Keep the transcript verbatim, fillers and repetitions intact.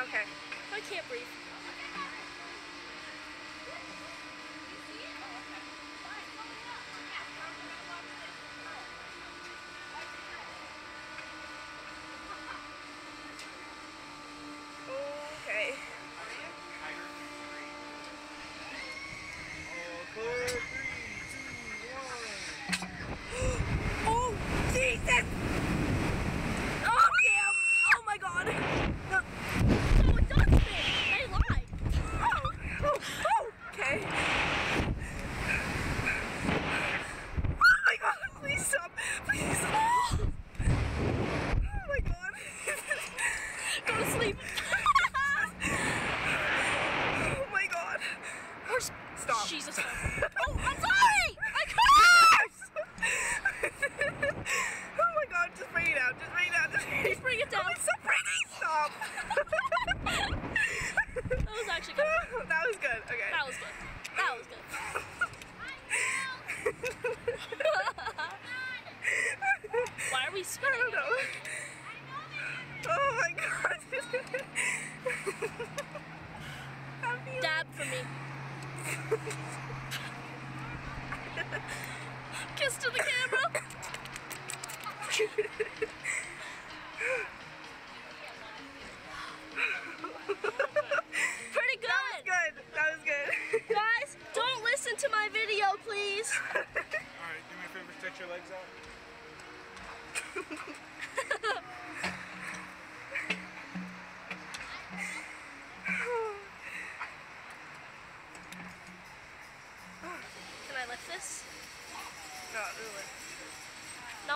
Okay. I can't breathe. Okay. Four, three, two, one. Oh, Jesus! Oh, damn! Oh my God! No, it does spin. They lied. Oh, oh, oh, okay. Oh my God! Please stop! Please stop! Oh my God! Go to sleep. Oh my God! Where's Stop. Jesus. Oh, I'm sorry. I crashed. Oh my God! Just bring it out! Just bring it out! Just bring it, Just bring it down. Oh, stop bringing! Stop! That was actually good. That was good. Okay. That was good. That was good. Why are we I spinning? don't know. Oh my God! Dab for me. Kiss to the camera. Pretty good. Good. That was good. Guys, don't listen to my video, please. Alright, do me a favor, stretch your legs out.